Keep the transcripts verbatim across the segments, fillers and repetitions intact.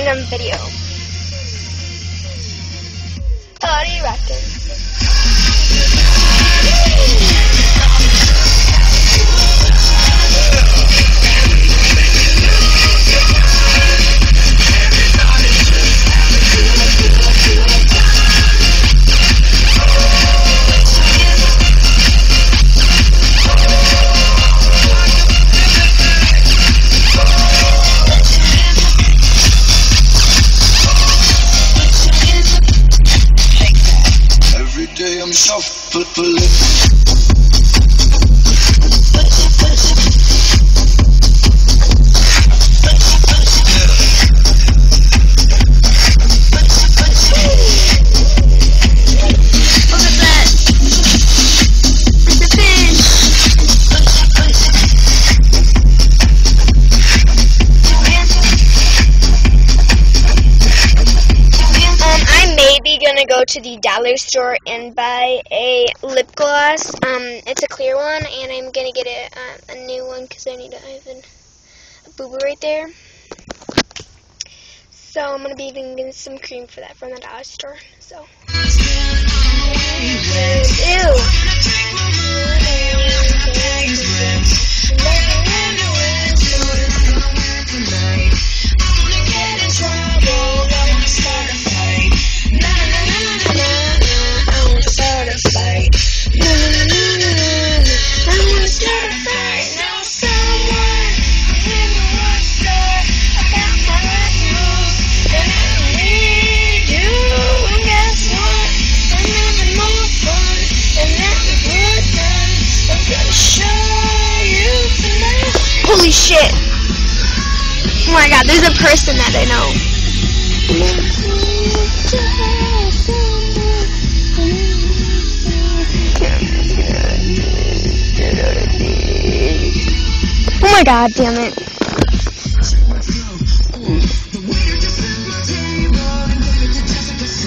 random video. Party rockin'. I'm shuffling. Gonna go to the dollar store and buy a lip gloss. Um, it's a clear one, and I'm gonna get a, uh, a new one because I need to have a boo-boo right there. So I'm gonna be even getting some cream for that from the dollar store. So, ew. Holy shit! Oh my god, there's a person that I know. Oh my god, damn it.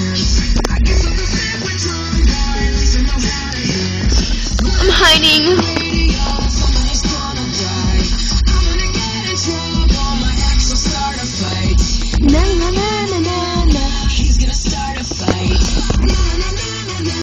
I'm hiding.